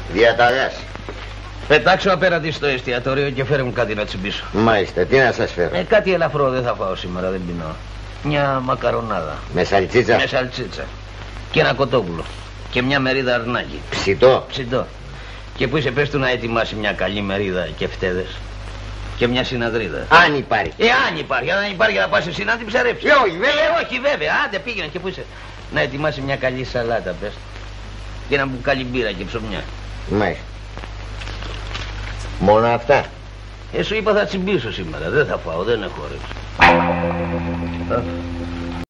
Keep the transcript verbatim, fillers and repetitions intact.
Διαταγάς. Πετάξω απέναντι στο εστιατόριο και φέρε μου κάτι να τσιμπήσω. Μάλιστα, τι να σας φέρω? Ε, κάτι ελαφρό δεν θα φάω σήμερα, δεν πεινώ. Μια μακαρονάδα. Με σαλτσίτσα? Με σαλτσίτσα. Και ένα κοτόπουλο. Και μια μερίδα αρνάκι. Ψητό? Ψητό. Και που είσαι πες του να ετοιμάσει μια καλή μερίδα και φτέδες. Και μια συναδρίδα. Αν υπάρχει. Ε, αν υπάρχει, αν υπάρχει να πας εσύ να την ψαρέψεις. Ε, όχι βέβαια. Ε, όχι βέβαια, άντε πήγαινε και που είσαι. Να ετοιμάσει μια καλή σαλάτα πες. Και ένα μπουκάλι μπύρα και ψωμιά. Μάλιστα. Μόνο αυτά? Ε, σου είπα θα τσιμπήσω σήμερα, δεν θα φάω, δεν έχω όρεξη.